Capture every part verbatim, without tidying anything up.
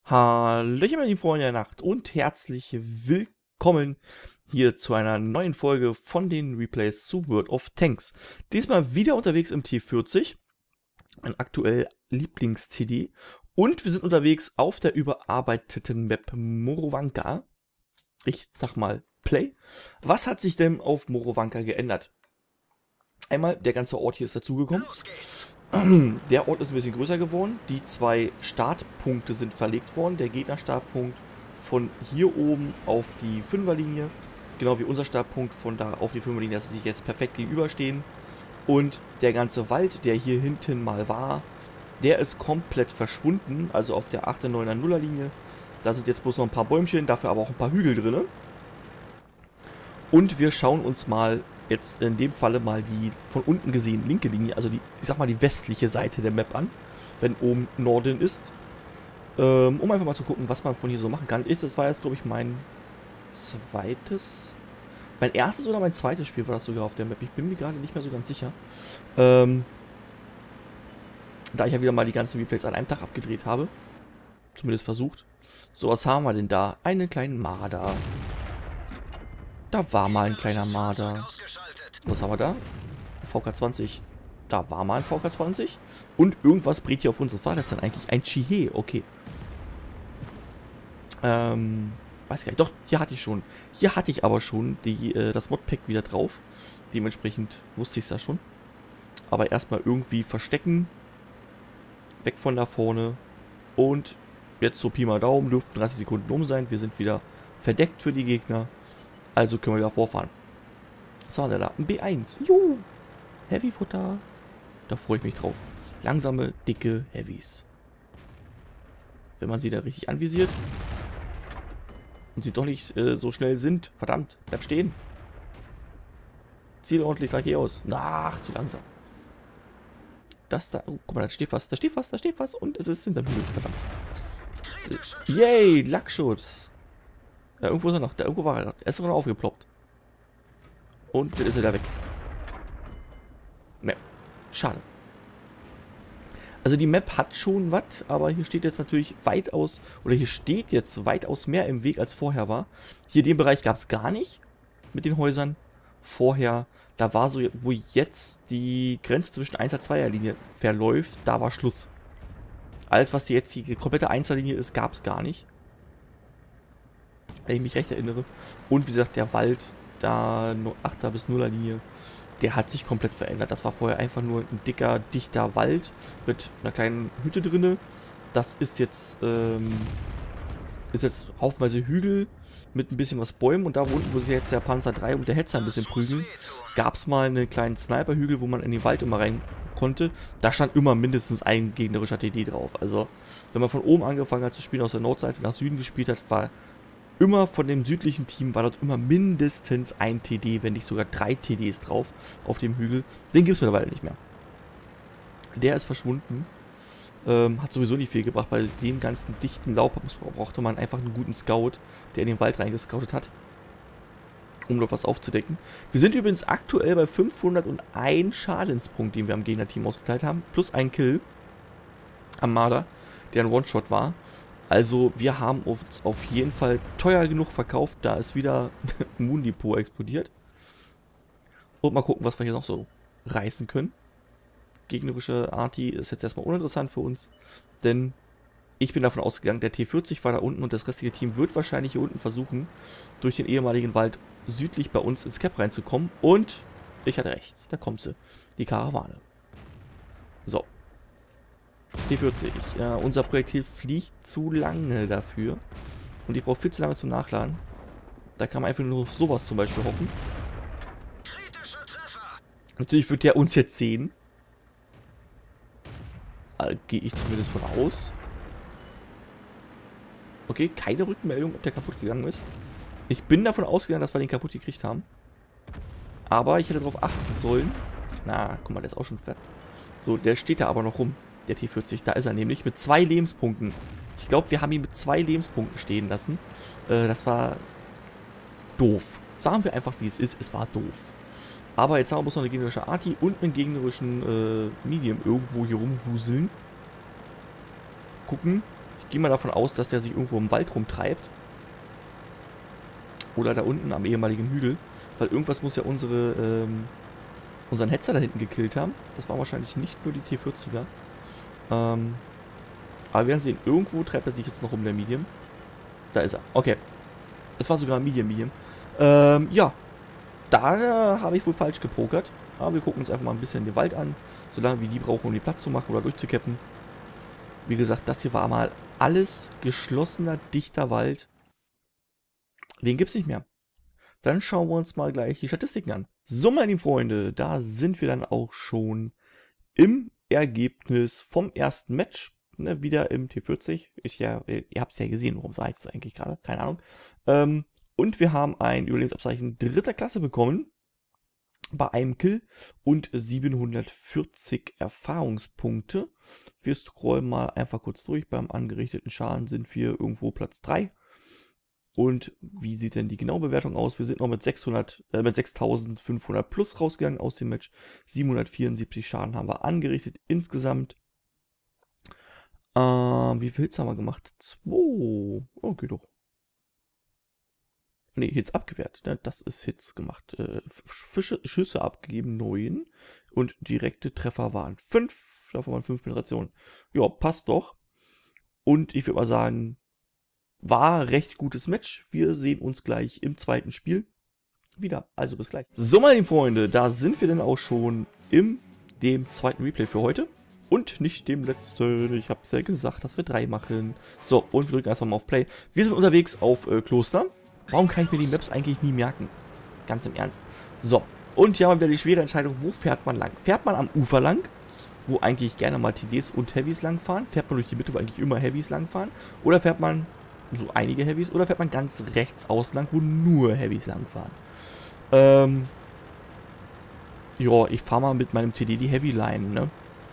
Hallöchen, meine lieben Freunde der Nacht und herzlich willkommen hier zu einer neuen Folge von den Replays zu World of Tanks. Diesmal wieder unterwegs im T vierzig, mein aktuell Lieblings-T D, und wir sind unterwegs auf der überarbeiteten Map Morovanka. Ich sag mal Play. Was hat sich denn auf Morovanka geändert? Einmal, der ganze Ort hier ist dazugekommen. Der Ort ist ein bisschen größer geworden. Die zwei Startpunkte sind verlegt worden. Der Gegnerstartpunkt von hier oben auf die Fünferlinie. Genau wie unser Startpunkt von da auf die Fünferlinie, dass sie sich jetzt perfekt gegenüberstehen. Und der ganze Wald, der hier hinten mal war, der ist komplett verschwunden. Also auf der achter, neuner, nuller Linie. Da sind jetzt bloß noch ein paar Bäumchen, dafür aber auch ein paar Hügel drin. Und wir schauen uns mal jetzt in dem Falle mal die von unten gesehen linke Linie, also die, ich sag mal die westliche Seite der Map an, wenn oben Norden ist, ähm, um einfach mal zu gucken, was man von hier so machen kann. Ich, das war jetzt, glaube ich, mein zweites, mein erstes oder mein zweites Spiel war das sogar auf der Map. Ich bin mir gerade nicht mehr so ganz sicher. Ähm, da ich ja wieder mal die ganzen Replays an einem Tag abgedreht habe, zumindest versucht. So, was haben wir denn da? Einen kleinen Marder. Da war mal ein kleiner Marder. Was haben wir da? V K zwanzig. Da war mal ein V K zwanzig. Und irgendwas brät hier auf uns. Was war das denn eigentlich? Ein Chihé. Okay. Ähm, weiß gar nicht. Doch, hier hatte ich schon. Hier hatte ich aber schon die, äh, das Modpack wieder drauf. Dementsprechend wusste ich es da schon. Aber erstmal irgendwie verstecken. Weg von da vorne. Und jetzt so Pi mal Daumen. Dürften dreißig Sekunden um sein. Wir sind wieder verdeckt für die Gegner. Also können wir wieder vorfahren. Was war denn da? Ein B eins. Juhu. Heavy-Futter. Da freue ich mich drauf. Langsame, dicke Heavys. Wenn man sie da richtig anvisiert. Und sie doch nicht äh, so schnell sind. Verdammt, bleib stehen. Ziel ordentlich gleich hier aus. Ach, zu langsam. Das da. Oh, guck mal, da steht was. Da steht was, da steht was. Und es ist hinterm Hügel. Verdammt. Yay, Lackschutz. Ja, irgendwo ist er noch. Da irgendwo war er. Er ist sogar noch aufgeploppt. Und dann ist er da weg. Ne. Schade. Also die Map hat schon was, aber hier steht jetzt natürlich weitaus, oder hier steht jetzt weitaus mehr im Weg, als vorher war. Hier den Bereich gab es gar nicht mit den Häusern. Vorher, da war so, wo jetzt die Grenze zwischen einser und zweier Linie verläuft, da war Schluss. Alles, was die jetzt die komplette einser Linie ist, gab es gar nicht. Wenn ich mich recht erinnere. Und wie gesagt, der Wald, da achter bis nuller Linie, der hat sich komplett verändert. Das war vorher einfach nur ein dicker, dichter Wald mit einer kleinen Hütte drinne. Das ist jetzt, ähm, ist jetzt haufenweise Hügel mit ein bisschen was Bäumen. Und da unten, wo sich jetzt der Panzer drei und der Hetzer ein bisschen prügeln, gab es mal einen kleinen Sniper-Hügel, wo man in den Wald immer rein konnte. Da stand immer mindestens ein gegnerischer T D drauf. Also, wenn man von oben angefangen hat zu spielen, aus der Nordseite nach Süden gespielt hat, war immer von dem südlichen Team, war dort immer mindestens ein T D, wenn nicht sogar drei T Ds drauf auf dem Hügel. Den gibt es mittlerweile nicht mehr. Der ist verschwunden. Ähm, hat sowieso nicht viel gebracht. Bei dem ganzen dichten Laub brauchte man einfach einen guten Scout, der in den Wald reingescoutet hat, um noch was aufzudecken. Wir sind übrigens aktuell bei fünfhunderteins Schadenspunkt, den wir am Gegnerteam ausgeteilt haben, plus ein Kill am Marder, der ein One-Shot war. Also wir haben uns auf jeden Fall teuer genug verkauft, da ist wieder Moon Depot explodiert. Und mal gucken, was wir hier noch so reißen können. Gegnerische Arti ist jetzt erstmal uninteressant für uns, denn ich bin davon ausgegangen, der T vierzig war da unten und das restliche Team wird wahrscheinlich hier unten versuchen, durch den ehemaligen Wald südlich bei uns ins Cap reinzukommen. Und ich hatte recht, da kommt sie, die Karawane. So. T vierzig. Ja, unser Projektil fliegt zu lange dafür. Und ich brauche viel zu lange zum Nachladen. Da kann man einfach nur sowas zum Beispiel hoffen. Natürlich wird der uns jetzt sehen. Äh, Gehe ich zumindest von aus. Okay, keine Rückmeldung, ob der kaputt gegangen ist. Ich bin davon ausgegangen, dass wir den kaputt gekriegt haben. Aber ich hätte darauf achten sollen. Na, guck mal, der ist auch schon fett. So, der steht da aber noch rum. Der T vierzig, da ist er nämlich mit zwei Lebenspunkten. Ich glaube, wir haben ihn mit zwei Lebenspunkten stehen lassen. Äh, das war doof. Sagen wir einfach, wie es ist. Es war doof. Aber jetzt haben wir bloß noch eine gegnerische Arti und einen gegnerischen äh, Medium irgendwo hier rumwuseln. Gucken. Ich gehe mal davon aus, dass der sich irgendwo im Wald rumtreibt. Oder da unten am ehemaligen Hügel. Weil irgendwas muss ja unsere, ähm, unseren Hetzer da hinten gekillt haben. Das war wahrscheinlich nicht nur die T vierziger. Ähm, aber wir werden sehen, irgendwo treibt er sich jetzt noch um, der Medium. Da ist er. Okay. Das war sogar ein Medium Medium. Ähm, ja. Da äh, habe ich wohl falsch gepokert. Aber wir gucken uns einfach mal ein bisschen den Wald an. Solange wie die brauchen, um die Platz zu machen oder durchzucappen. Wie gesagt, das hier war mal alles geschlossener, dichter Wald. Den gibt es nicht mehr. Dann schauen wir uns mal gleich die Statistiken an. So, meine lieben Freunde, da sind wir dann auch schon im Ergebnis vom ersten Match. Ne, wieder im T vierzig. Ist ja, ihr habt es ja gesehen, worum sage ich es eigentlich gerade? Keine Ahnung. Ähm, und wir haben ein Überlebensabzeichen dritter Klasse bekommen. Bei einem Kill und siebenhundertvierzig Erfahrungspunkte. Wir scrollen mal einfach kurz durch. Beim angerichteten Schaden sind wir irgendwo Platz drei. Und wie sieht denn die genaue Bewertung aus? Wir sind noch mit, sechshundert, äh, mit sechstausendfünfhundert plus rausgegangen aus dem Match. siebenhundertvierundsiebzig Schaden haben wir angerichtet insgesamt. Ähm, wie viel Hits haben wir gemacht? zwei. Oh, geht doch. Ne, Hits abgewehrt. Ne? Das ist Hits gemacht. Äh, Fische, Schüsse abgegeben, neun. Und direkte Treffer waren fünf. Davon waren fünf Penetrationen. Ja, passt doch. Und ich würde mal sagen, war recht gutes Match. Wir sehen uns gleich im zweiten Spiel wieder. Also bis gleich. So, meine lieben Freunde, da sind wir dann auch schon im dem zweiten Replay für heute. Und nicht dem letzten. Ich habe es ja gesagt, dass wir drei machen. So, und wir drücken erstmal mal auf Play. Wir sind unterwegs auf äh, Kloster. Warum kann ich mir die Maps eigentlich nie merken? Ganz im Ernst. So, und hier haben wir wieder die schwere Entscheidung, wo fährt man lang? Fährt man am Ufer lang, wo eigentlich gerne mal T Ds und Heavys langfahren? Fährt man durch die Mitte, wo eigentlich immer Heavys langfahren? Oder fährt man so einige Heavys? Oder fährt man ganz rechts außen lang, wo nur Heavys langfahren? Ähm, ja, ich fahre mal mit meinem T D die Heavy Line, ne?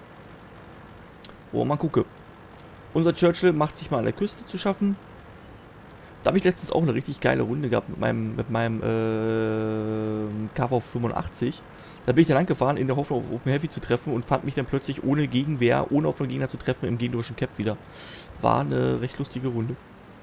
Oh, mal gucke. Unser Churchill macht sich mal an der Küste zu schaffen. Da habe ich letztens auch eine richtig geile Runde gehabt mit meinem, mit meinem äh, K V fünfundachtzig. Da bin ich dann lang gefahren, in der Hoffnung auf, auf einen Heavy zu treffen und fand mich dann plötzlich ohne Gegenwehr, ohne auf den Gegner zu treffen, im gegnerischen Cap wieder. War eine recht lustige Runde.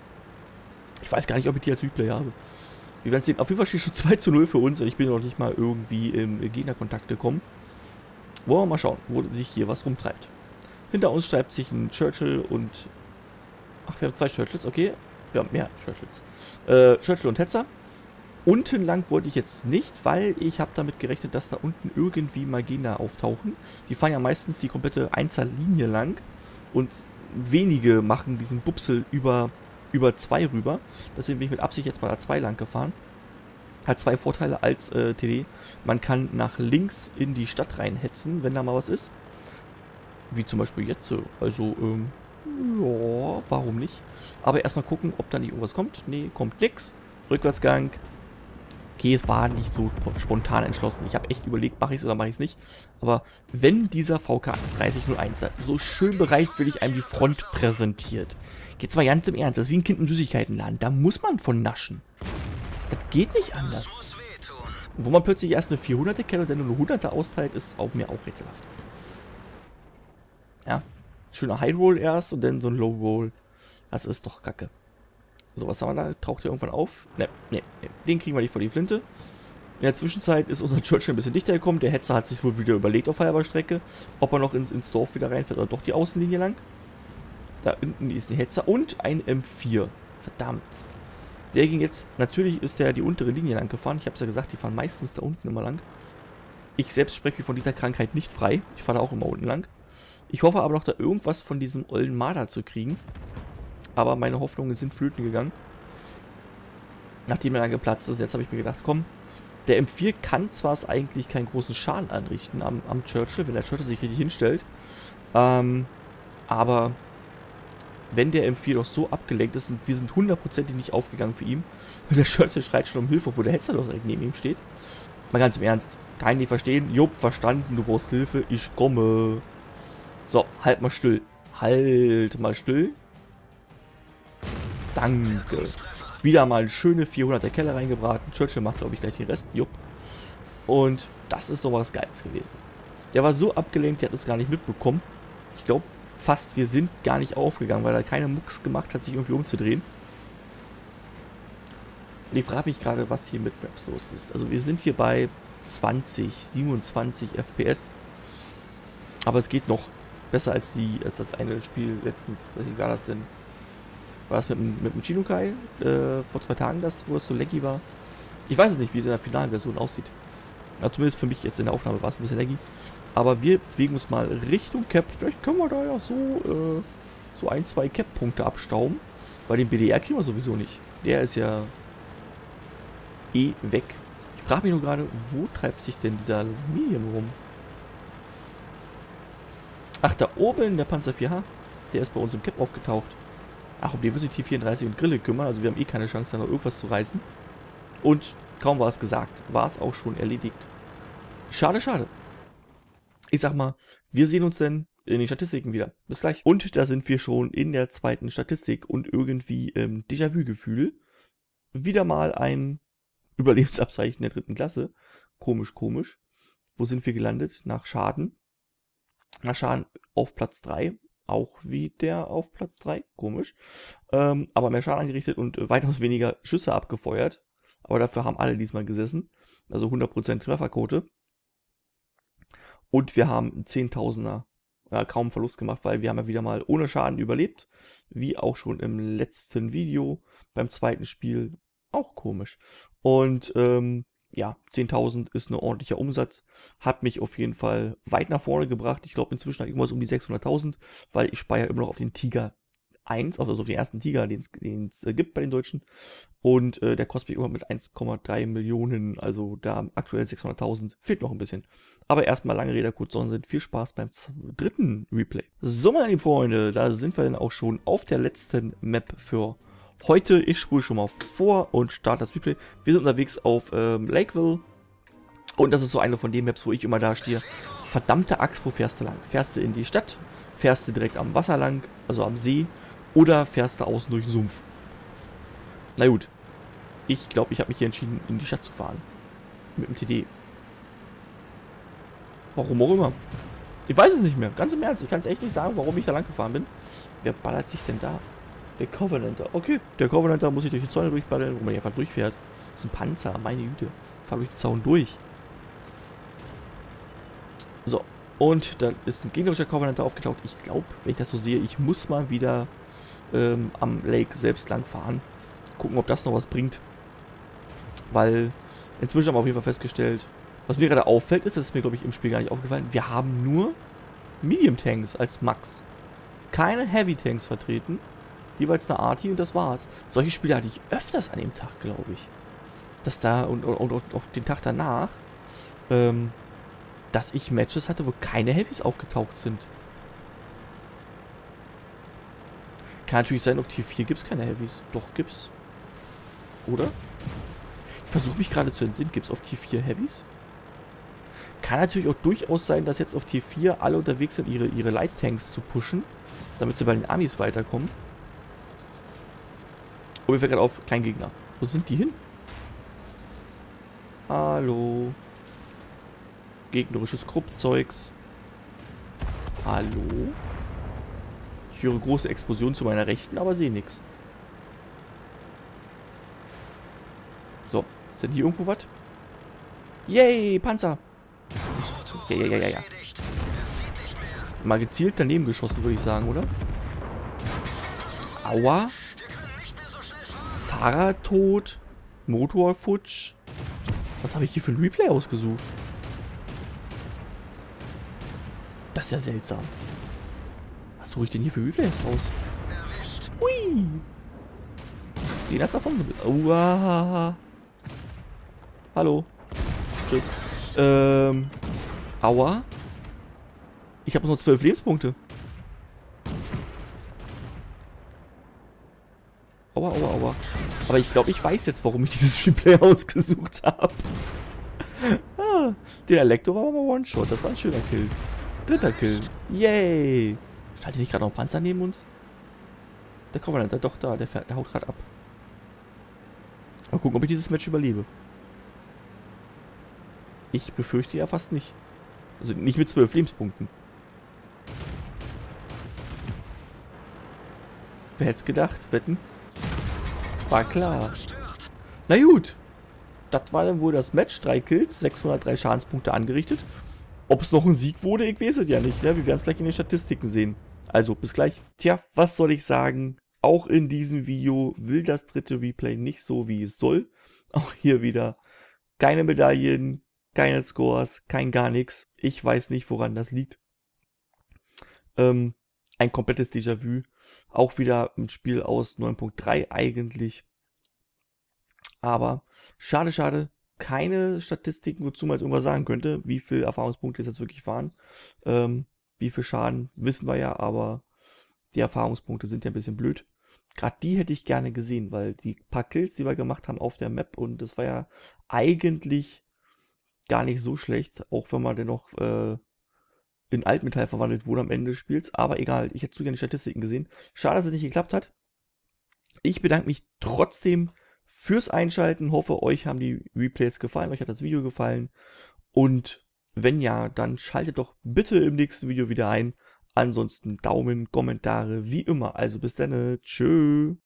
Ich weiß gar nicht, ob ich die als Replay habe. Wir werden sehen. Auf jeden Fall steht schon zwei zu null für uns und ich bin noch nicht mal irgendwie im Gegnerkontakt gekommen. Wollen wir mal schauen, wo sich hier was rumtreibt. Hinter uns schreibt sich ein Churchill und... Ach, wir haben zwei Churchills, okay. Wir haben mehr Churchills. Äh, Churchill und Hetzer. Unten lang wollte ich jetzt nicht, weil ich habe damit gerechnet, dass da unten irgendwie mal Gegner auftauchen. Die fahren ja meistens die komplette Einzellinie lang. Und wenige machen diesen Bupsel über, über zwei rüber. Deswegen bin ich mit Absicht jetzt mal A zwei lang gefahren. Hat zwei Vorteile als äh, T D. Man kann nach links in die Stadt reinhetzen, wenn da mal was ist. Wie zum Beispiel jetzt. Also, ähm, ja, warum nicht? Aber erstmal gucken, ob da nicht irgendwas kommt. Nee, kommt nix. Rückwärtsgang. Okay, es war nicht so spontan entschlossen. Ich habe echt überlegt, mache ich es oder mache ich es nicht. Aber wenn dieser V K dreißig null eins so schön bereitwillig einem die Front präsentiert, geht's mal ganz im Ernst. Das ist wie ein Kind im Süßigkeitenladen. Da muss man von naschen. Das geht nicht anders. Und wo man plötzlich erst eine vierhunderter kennt und dann nur eine hunderter austeilt, ist auch mir auch rätselhaft. Ja, schöner High Roll erst und dann so ein Low Roll. Das ist doch kacke. So, was haben wir da? Taucht der irgendwann auf? Ne, ne, ne. Den kriegen wir nicht vor die Flinte. In der Zwischenzeit ist unser Churchill ein bisschen dichter gekommen. Der Hetzer hat sich wohl wieder überlegt auf halber Strecke, ob er noch ins, ins Dorf wieder reinfährt oder doch die Außenlinie lang. Da unten ist ein Hetzer und ein M vier. Verdammt. Der ging jetzt, natürlich ist der die untere Linie lang gefahren. Ich habe es ja gesagt, die fahren meistens da unten immer lang. Ich selbst spreche von dieser Krankheit nicht frei. Ich fahre da auch immer unten lang. Ich hoffe aber noch, da irgendwas von diesem ollen Marder zu kriegen. Aber meine Hoffnungen sind flöten gegangen. Nachdem er dann geplatzt ist, jetzt habe ich mir gedacht, komm, der M vier kann zwar eigentlich keinen großen Schaden anrichten am, am Churchill, wenn der Churchill sich richtig hinstellt. Ähm, aber wenn der M vier doch so abgelenkt ist und wir sind hundertprozentig nicht aufgegangen für ihn, und der Churchill schreit schon um Hilfe, obwohl der Hetzer doch direkt neben ihm steht. Mal ganz im Ernst, kann ich nicht verstehen. Jupp, verstanden, du brauchst Hilfe, ich komme. So, halt mal still. Halt mal still. Danke. Wieder mal eine schöne vierhunderter Kelle reingebraten. Churchill macht, glaube ich, gleich den Rest. Jupp. Und das ist doch was Geiles gewesen. Der war so abgelenkt, der hat es gar nicht mitbekommen. Ich glaube, fast, wir sind gar nicht aufgegangen, weil er keine Mucks gemacht hat, sich irgendwie umzudrehen. Und ich frage mich gerade, was hier mit Fraps los ist. Also wir sind hier bei zwanzig, siebenundzwanzig F P S. Aber es geht noch besser als die, als das eine Spiel letztens. Wie war das denn? War das mit, mit dem Shinukai äh, vor zwei Tagen, das, wo es so laggy war? Ich weiß es nicht, wie es in der finalen Version aussieht. Ja, zumindest für mich jetzt in der Aufnahme war es ein bisschen laggy. Aber wir bewegen uns mal Richtung Cap. Vielleicht können wir da ja so, äh, so ein, zwei Cap-Punkte abstauben. Weil den B D R kriegen wir sowieso nicht. Der ist ja eh weg. Ich frage mich nur gerade, wo treibt sich denn dieser Medium rum? Ach, da oben der Panzer vier H. Der ist bei uns im Cap aufgetaucht. Ach, um die wird sich T vierunddreißig und Grille kümmern. Also wir haben eh keine Chance, da noch irgendwas zu reißen. Und kaum war es gesagt, war es auch schon erledigt. Schade, schade. Ich sag mal, wir sehen uns dann in den Statistiken wieder. Bis gleich. Und da sind wir schon in der zweiten Statistik und irgendwie im Déjà-vu-Gefühl. Wieder mal ein Überlebensabzeichen der dritten Klasse. Komisch, komisch. Wo sind wir gelandet? Nach Schaden. Nach Schaden auf Platz drei. Auch wie der auf Platz drei. Komisch. Ähm, aber mehr Schaden angerichtet und weitaus weniger Schüsse abgefeuert. Aber dafür haben alle diesmal gesessen. Also hundert Prozent Trefferquote. Und wir haben zehntausender äh, kaum Verlust gemacht, weil wir haben ja wieder mal ohne Schaden überlebt. Wie auch schon im letzten Video beim zweiten Spiel. Auch komisch. Und ähm, ja, zehntausend ist ein ordentlicher Umsatz. Hat mich auf jeden Fall weit nach vorne gebracht. Ich glaube inzwischen irgendwas um die sechshunderttausend, weil ich speichere immer noch auf den Tiger eins, also auf den ersten Tiger, den es äh, gibt bei den Deutschen. Und äh, der kostet mich immer mit eins Komma drei Millionen, also da aktuell sechshunderttausend, fehlt noch ein bisschen. Aber erstmal lange Rede, kurzer Sinn, viel Spaß beim dritten Replay. So, meine lieben Freunde, da sind wir dann auch schon auf der letzten Map für heute. Ich spule schon mal vor und starte das Replay. Wir sind unterwegs auf ähm, Lakeville. Und das ist so eine von den Maps, wo ich immer da stehe. Verdammte Axt, wo fährst du lang? Fährst du in die Stadt? Fährst du direkt am Wasser lang, also am See? Oder fährst du außen durch den Sumpf? Na gut. Ich glaube, ich habe mich hier entschieden, in die Stadt zu fahren. Mit dem T D. Warum auch immer. Ich weiß es nicht mehr. Ganz im Ernst. Ich kann es echt nicht sagen, warum ich da lang gefahren bin. Wer ballert sich denn da? Der Covenanter. Okay. Der Covenanter muss sich durch die Zäune durchballern, wo man einfach durchfährt. Das ist ein Panzer. Meine Güte. Fahr durch den Zaun durch. So. Und dann ist ein gegnerischer Covenanter aufgetaucht. Ich glaube, wenn ich das so sehe, ich muss mal wieder ähm, am Lake selbst lang fahren. Gucken, ob das noch was bringt. Weil inzwischen haben wir auf jeden Fall festgestellt, was mir gerade auffällt, ist, das ist mir, glaube ich, im Spiel gar nicht aufgefallen, wir haben nur Medium-Tanks als Max. Keine Heavy-Tanks vertreten. Jeweils eine Arti und das war's. Solche Spiele hatte ich öfters an dem Tag, glaube ich. Dass da, und, und, und auch den Tag danach, ähm, dass ich Matches hatte, wo keine Heavys aufgetaucht sind. Kann natürlich sein, auf Tier vier gibt es keine Heavys. Doch, gibt's. Oder? Ich versuche mich gerade zu entsinnen. Gibt es auf Tier vier Heavys? Kann natürlich auch durchaus sein, dass jetzt auf Tier vier alle unterwegs sind, ihre, ihre Light-Tanks zu pushen, damit sie bei den Amis weiterkommen. Oh, mir fällt gerade auf, kein Gegner. Wo sind die hin? Hallo. Gegnerisches Kruppzeugs. Hallo. Ich höre große Explosion zu meiner Rechten, aber sehe nichts. So, ist denn hier irgendwo was? Yay, Panzer. Ja, ja, ja, ja, ja. Mal gezielt daneben geschossen, würde ich sagen, oder? Aua. Fahrrad tot. Motor futsch. Was habe ich hier für ein Replay ausgesucht? Das ist ja seltsam. Was suche ich denn hier für Replays aus? Hui. Den hast du davon. Uah. Hallo. Tschüss. Ähm. Aua. Ich habe nur zwölf Lebenspunkte. Aua, aua, aua. Aber ich glaube, ich weiß jetzt, warum ich dieses Replay ausgesucht habe. Ah, der Elektro war aber One-Shot. Das war ein schöner Kill. Dritter Kill. Yay. Stand hier nicht gerade noch ein Panzer neben uns? Der Covenant, der doch da. Der, fährt, der haut gerade ab. Mal gucken, ob ich dieses Match überlebe. Ich befürchte ja fast nicht. Also nicht mit zwölf Lebenspunkten. Wer hätte es gedacht? Wetten? War klar. Na gut. Das war dann wohl das Match. Drei Kills, sechshundertdrei Schadenspunkte angerichtet. Ob es noch ein Sieg wurde, ich weiß es ja nicht. Ne? Wir werden es gleich in den Statistiken sehen. Also, bis gleich. Tja, was soll ich sagen? Auch in diesem Video will das dritte Replay nicht so, wie es soll. Auch hier wieder keine Medaillen, keine Scores, kein gar nichts. Ich weiß nicht, woran das liegt. Ähm, ein komplettes Déjà-vu. Auch wieder ein Spiel aus neun Punkt drei eigentlich. Aber schade, schade. Keine Statistiken, wozu man jetzt irgendwas sagen könnte, wie viele Erfahrungspunkte es jetzt wirklich waren. Ähm, wie viel Schaden, wissen wir ja, aber die Erfahrungspunkte sind ja ein bisschen blöd. Gerade die hätte ich gerne gesehen, weil die paar Kills, die wir gemacht haben auf der Map, und das war ja eigentlich gar nicht so schlecht, auch wenn man dennoch äh, in Altmetall verwandelt wurde am Ende des Spiels. Aber egal, ich hätte zu gerne die Statistiken gesehen. Schade, dass es nicht geklappt hat. Ich bedanke mich trotzdem fürs Einschalten. Hoffe, euch haben die Replays gefallen, euch hat das Video gefallen. Und wenn ja, dann schaltet doch bitte im nächsten Video wieder ein. Ansonsten Daumen, Kommentare, wie immer. Also bis dann, tschö.